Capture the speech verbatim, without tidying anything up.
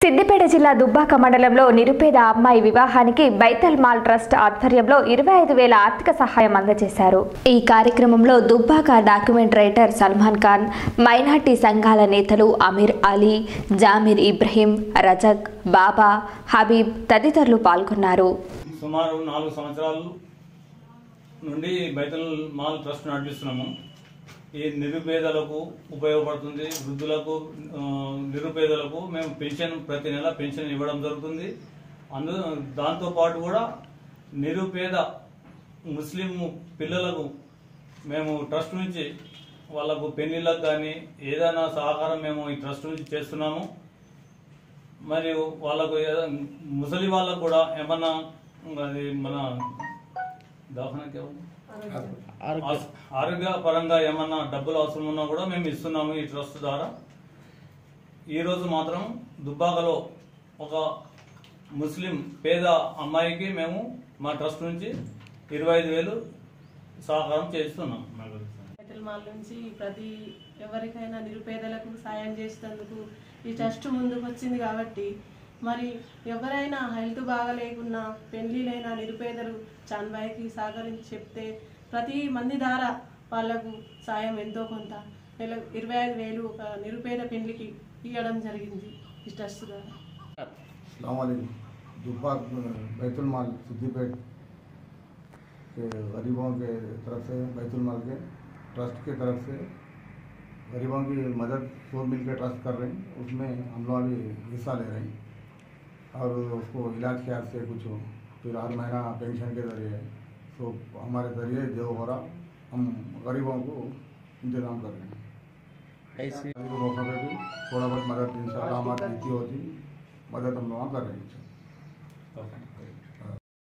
సిద్దిపేట జిల్లా దుబ్బాక మండలంలో నిరుపేద అమ్మాయి వివాహానికి బైతల్ మాల్ ట్రస్ట్ ఆధ్వర్యంలో ఇరవై ఐదు వేల ఆర్థిక సహాయం అందజేశారు. ఈ కార్యక్రమంలో Dubbaka document writer Salman Khan, minority సంఘాల నేతలు అమీర్ అలీ, జామీర్ ఇబ్రహీం, రజక్, బాబా, హబీబ్ తదితరులు పాల్గొన్నారు. సుమారు నాలుగు సంవత్సరాల నుండి బైతల్ మాల్ ట్రస్ట్ నడిపిస్తున్నాము. ఈ నిరుపేదలకు ఉపయోగపడుతుంది. వృద్ధులకు, నిరుపేదలకు మేము పెన్షన్ ప్రతి నెల పెన్షన్ ఇవ్వడం జరుగుతుంది. అందు దాంతోపాటు కూడా నిరుపేద ముస్లిం పిల్లలకు మేము ట్రస్ట్ నుంచి వాళ్ళకు పెళ్లిళ్ళకు కానీ ఏదైనా సహకారం మేము ఈ ట్రస్ట్ నుంచి చేస్తున్నాము. మరియు వాళ్ళకు ముసలి వాళ్ళకు కూడా ఏమన్నా అది మన దవాఖానకి ఆరోగ్య పరంగా ఏమన్నా డబ్బులు అవసరం ఉన్నా కూడా మేము ఇస్తున్నాము ఈ ట్రస్ట్ ద్వారా. ఈరోజు మాత్రం దుబ్బాకలో ఒక ముస్లిం పేద అమ్మాయికి మేము మా ట్రస్ట్ నుంచి ఇరవై ఐదు వేలు సహకారం చేస్తున్నాం. బైతల్ మాల్ నుంచి ప్రతి ఎవరికైనా నిరుపేదలకు సాయం చేసేందుకు ఈ ట్రస్ట్ ముందుకు వచ్చింది కాబట్టి, మరి ఎవరైనా హెల్త్ బాగా లేకున్నా పెళ్లిలైన నిరుపేదలు చాన్బాయికి సహకరించి చెప్తే ప్రతి మంది ద్వారా వాళ్లకు సాయం ఎంతో కొంత నెల ఇరవై ఐదు వేలు ఒక నిరుపేద పెళ్లికి ఇవ్వడం జరిగింది ఈ ట్రస్ట్ ద్వారా. दुब्बाक बैतुल माल सिद्दीपेट के गरीबों के तरफ से बैतुल माल के ट्रस्ट के तरफ से गरीबों की मदद सब मिल के ट्रस्ट कर रहे हैं. उसमें हम लोग अभी हिस्सा ले रहे हैं और उसको इलाज के हाथ से कुछ फिर हर महीना पेंशन के ज़रिए तो हमारे ज़रिए जो हो रहा हम गरीबों को इंतज़ाम कर रहे हैं. ऐसे मौका पे भी थोड़ा बहुत मदद इंशाल्लाह हमारी नीति होती मदद हम लोग कर रहे हैं.